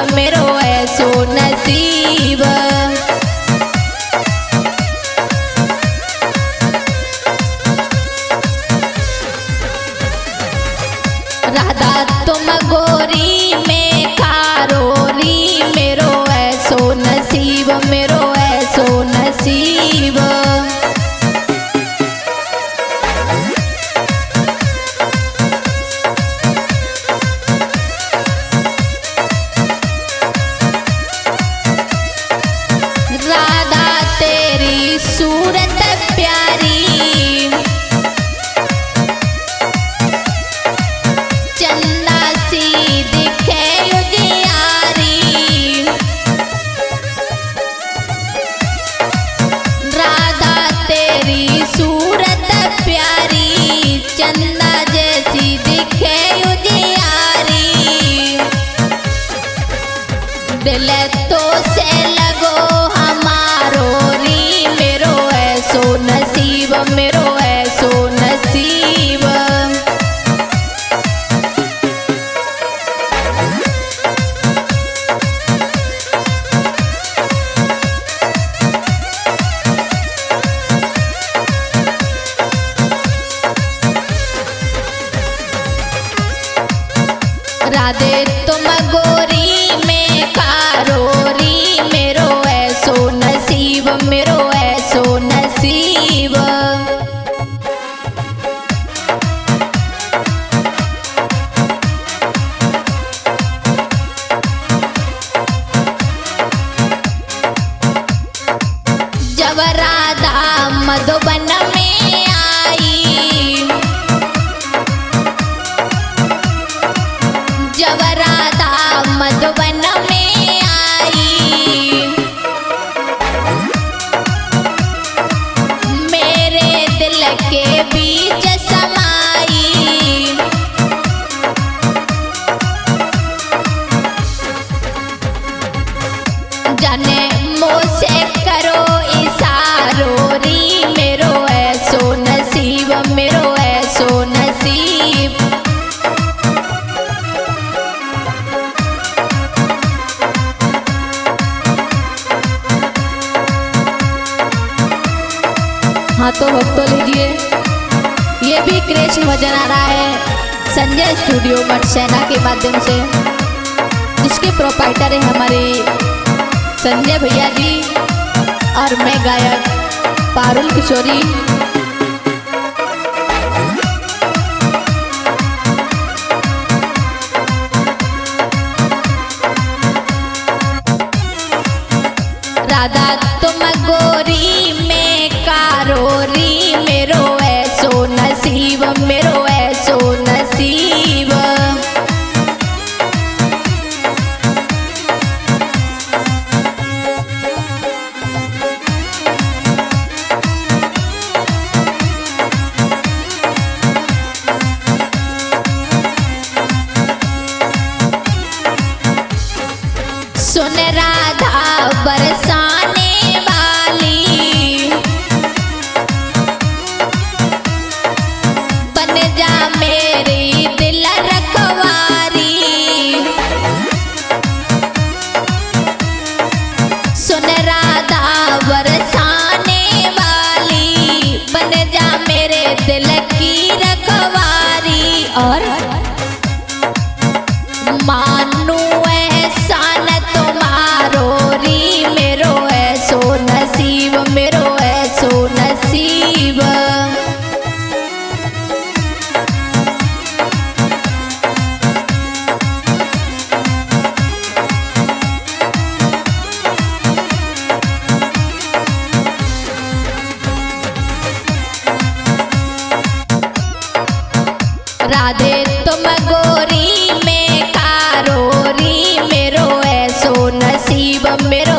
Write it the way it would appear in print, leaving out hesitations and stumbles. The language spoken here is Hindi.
मेरो ऐसो नसीब। राधा तुम गोरी में कारोरी, मेरो ऐसो नसीब, मेरो ऐसो नसीब। राधा तेरी सूरत प्यारी, चंदा सी दिखे उजियारी। राधा तेरी सूरत प्यारी, चंदा जैसी दिखे उजियारी। दिल तो से लगो हमारो री, मेरो ऐसो नसीब, मेरो ऐसो नसीब। राधे तुम गोरी में कारोरी, मेरो ऐसो नसीब, मेरो ऐसो नसीब। जब राधा मधुबन में आई, जब राधा मधुबन में आई, मेरे दिल के बीच समाई। जाने मुझसे करो इशारो री, मेरो ऐसो नसीब, मेरो ऐसो नसीब। हाँ तो भक्तों लीजिए, ये भी कृष्ण भजन आ रहा है संजय स्टूडियो मटसेना के माध्यम से, जिसके प्रोपाइटर है हमारे संजय भैया जी और मैं गायक पारुल किशोरी। राधा तुम गोरी में कारोरी, मेरो ऐसो नसीब, मेरो ऐसो नसीब। सुन राधा बरसाने वाली, बन जा मेरी दिल रखवारी। सुन राधा बरसाने वाली, बन जा मेरे दिल की रखवारी। और मानू एहसान तुम्हारो री, मेरो ऐसो नसीब, मेरो ऐसो नसीब। राधे तुम गोरी में कारोरी, मेरो ऐसो नसीब, मेरो